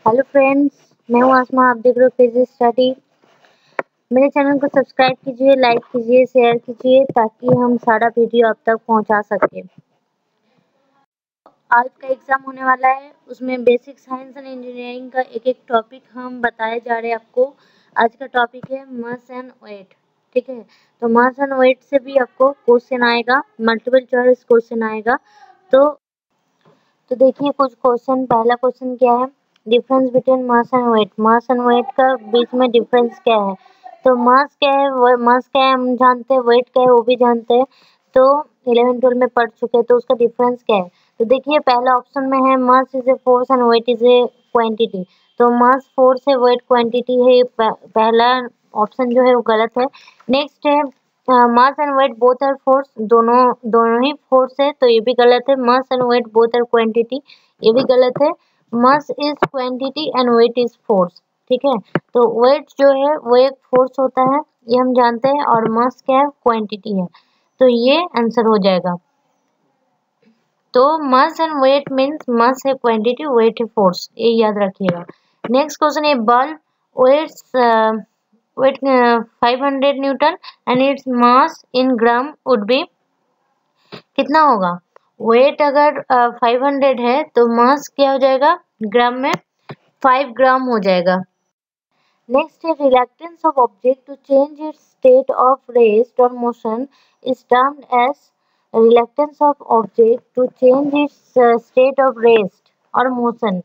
Hello friends, मैं हूँ आसमा। आप देख रहे हो फिजिक्स स्टडी। मेरे चैनल को सब्सक्राइब कीजिए, लाइक कीजिए, शेयर कीजिए ताकि हम सारा वीडियो आप तक पहुँचा सकें। आज का एग्ज़ाम होने वाला है, उसमें बेसिक साइंस एंड इंजीनियरिंग का एक एक टॉपिक हम बताए जा रहे हैं आपको। आज का टॉपिक है मास एंड वेट। ठीक है, तो मास एंड वेट से भी आपको क्वेश्चन आएगा, मल्टीपल चॉइस क्वेश्चन आएगा। तो देखिए कुछ क्वेश्चन। पहला क्वेश्चन क्या है, difference between mass and weight. Mass and weight का बीच में डिफरेंस क्या है? तो मास क्या है, मास क्या है हम जानते हैं, वेट क्या है वो भी जानते हैं। तो 11-12 में पढ़ चुके हैं, तो उसका डिफरेंस क्या है? तो देखिए पहला ऑप्शन में है mass is a force and weight is a quantity. तो मास फोर्स है, वेट क्वांटिटी है। पहला ऑप्शन जो है वो गलत है। नेक्स्ट है mass and weight both are force. दोनों ही फोर्स है, तो ये भी गलत है। Mass and weight both are quantity, ये भी गलत है। Mass is quantity and weight is force. ठीक है, तो वेट जो है वो एक फोर्स होता है, ये हम जानते हैं, और मास क्या है, क्वांटिटी है। तो ये आंसर हो जाएगा। तो mass and weight means mass है क्वांटिटी, वेट है फोर्स, ये याद रखिएगा। नेक्स्ट क्वेश्चन है bulb weights weight 500 newton and its mass in gram would be, कितना होगा? वेट अगर 500 है तो मास क्या हो जाएगा ग्राम में? 5 ग्राम हो जाएगा। नेक्स्ट है reluctance of object to change its state of rest और motion is termed as, reluctance of object to change its state of rest और मोशन।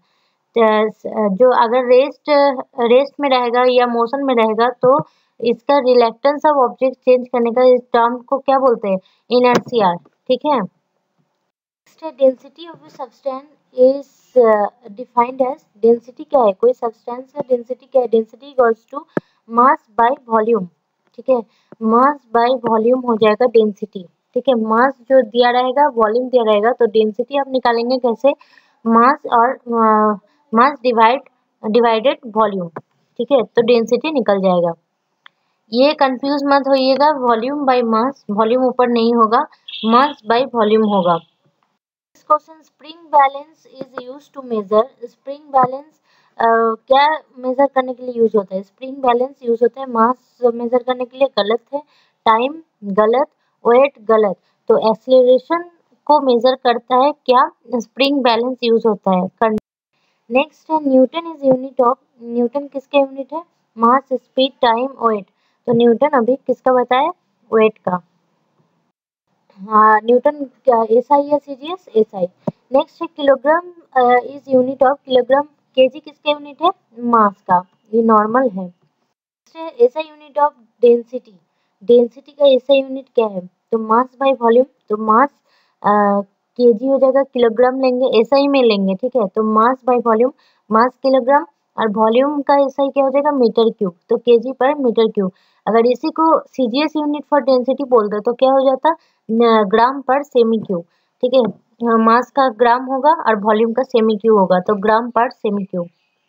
जो अगर रेस्ट में रहेगा या मोशन में रहेगा तो इसका रिलक्टेंस ऑफ ऑब्जेक्ट चेंज करने का इस टर्म को क्या बोलते हैं? इनर्शिया। ठीक है, नेक्स्ट है density of a substance is defined as. Density क्या है, कोई सब्सटेंस का डेंसिटी क्या है? Density equals to mass by volume. ठीक है, मास बाय वॉल्यूम हो जाएगा डेंसिटी। ठीक है, मास जो दिया रहेगा, वॉल्यूम दिया रहेगा, तो डेंसिटी आप निकालेंगे कैसे? मास और मास डिवाइडेड वॉल्यूम। ठीक है, तो डेंसिटी निकल जाएगा। ये कंफ्यूज मत होइएगा, वॉल्यूम बाय मास, वॉल्यूम ऊपर नहीं होगा, मास बाय वॉल्यूम होगा। Next question, spring balance is used to measure. Spring balance क्या मेजर करने के लिए यूज होता है? स्प्रिंग बैलेंस यूज होता है मास मेजर करने के लिए, गलत है। टाइम गलत, वेट गलत। तो एक्सीलरेशन को मेजर करता है क्या? स्प्रिंग बैलेंस यूज होता है। नेक्स्ट है newton is unit of. Newton किसका यूनिट है? Mass, speed, time, weight. तो न्यूटन अभी किसका बताया? वेट का। हाँ, न्यूटन क्या एसआई या सीजीएस? एसआई। नेक्स्ट है kilogram is unit of. Kilogram, KG किसका यूनिट है? मास का, ये नॉर्मल है। नेक्स्ट है SI unit of density. Density का एसआई यूनिट क्या है? तो मास बाय वॉल्यूम। तो मास केजी हो जाएगा, किलोग्राम लेंगे, एसआई में लेंगे। ठीक है, तो mass by volume, mass kilogram, और वॉल्यूम का एसआई क्या हो जाएगा? Metre cube. तो केजी पर मीटर क्यूब। अगर इसी को सीजीएस यूनिट फॉर डेंसिटी बोल दो तो क्या हो जाता? ग्राम पर सेमी क्यूब। ठीक है, मास का ग्राम होगा और वॉल्यूम का सेमी क्यूब होगा, तो ग्राम पर cm cube.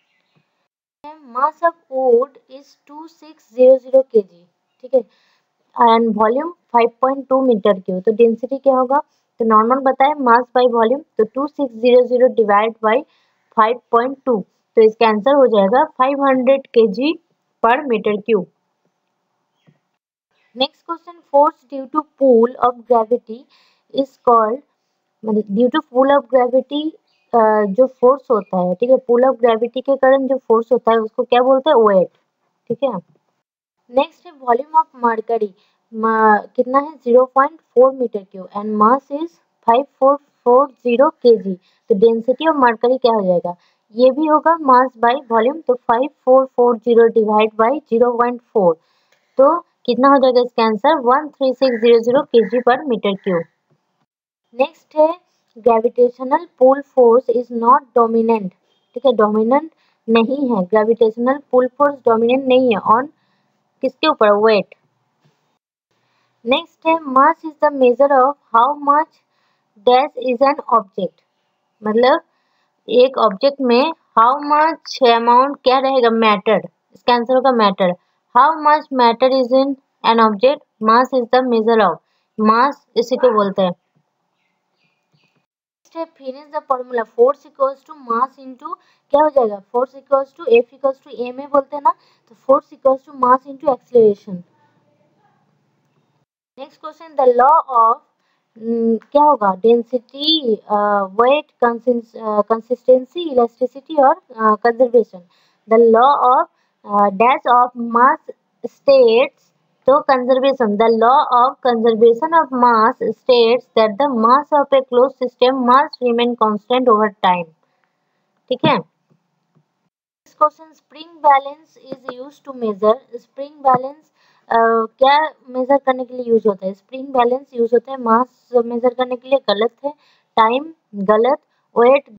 Mass of wood is 2600 KG. ठीक है, एंड वॉल्यूम 5.2 मीटर क्यूब। तो डेंसिटी क्या होगा? तो नॉर्मल बताए मास बाय वॉल्यूम, तो 2600 डिवाइड बाय 5.2, तो इसका आंसर हो जाएगा 500 केजी पर metre cube. Next question, force due to pull of gravity is called, मतलब due to pull of gravity जो फोर्स होता है, ठीक है, पुल ऑफ ग्रेविटी के कारण जो फोर्स होता है उसको क्या बोलते हैं? वेट। ठीक है, नेक्स्ट है वॉल्यूम ऑफ मरकरी। कितना है? 0.4 metre cube and mass is 5440 KG. तो डेंसिटी ऑफ मरकरी क्या हो जाएगा? ये भी होगा मास बाय वॉल्यूम, तो 5440 डिवाइड बाय 0.4, तो कितना हो जाएगा इसका आंसर? 13600 केजी पर मीटर क्यूब। नेक्स्ट है gravitational pull force is not dominant. ठीक है, डोमिनेंट नहीं है, ग्रेविटेशनल पुल फोर्स डोमिनेंट नहीं है ऑन किसके ऊपर? वेट। नेक्स्ट है mass is the measure of how much dash is an object. मतलब एक ऑब्जेक्ट में हाउ मच अमाउंट क्या रहेगा? मैटर। इसका आंसर होगा matter. How much matter is in an object, mass is the measure of. Mass इसी को बोलते हैं। नेक्स्ट है finish the formula, force equals to mass into क्या हो जाएगा, force equals to F equals to M A बोलते हैं ना, तो force equals to mass into acceleration. Next question, the law of क्या होगा, डेंसिटी, वेट, कंसिस्टेंसी, इलास्टिसिटी और conservation. The law of dash of mass states, तो conservation, the law of conservation of mass states that the mass of a close system must remain constant over time. ठीक है। Next question, spring balance is used to measure, spring balance क्या measure करने के लिए use होता है, spring balance use होता है मास मेजर करने के लिए, गलत है, टाइम गलत, वेट